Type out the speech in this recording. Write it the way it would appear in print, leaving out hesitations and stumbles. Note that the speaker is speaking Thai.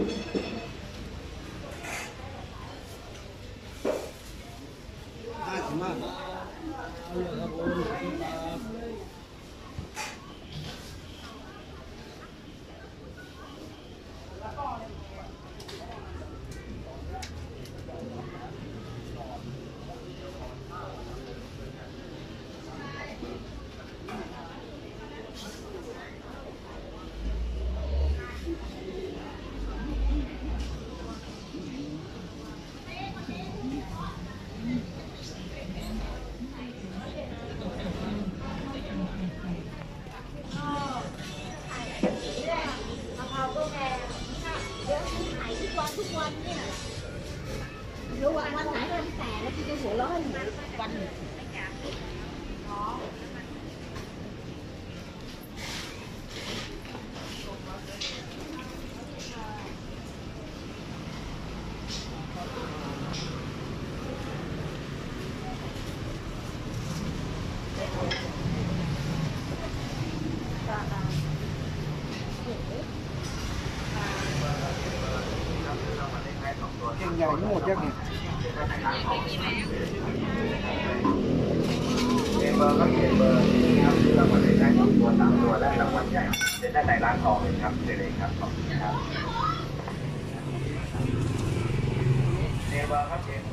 รู้ว่าวันไหนวันแต่แล้วพี่จะหัวเราะให้หนูวันหนึ่งเก่งใหญ่ทั้งหมดยังไงเบอร์ก็เขียนเบอร์ครับรางวัลเลขท้าย2 ตัว 3 ตัวและรางวัลใหญ่เดี๋ยวด้านในร้านทองเลยครับเชิญเลยครับขอบคุณครับเบอร์ครับ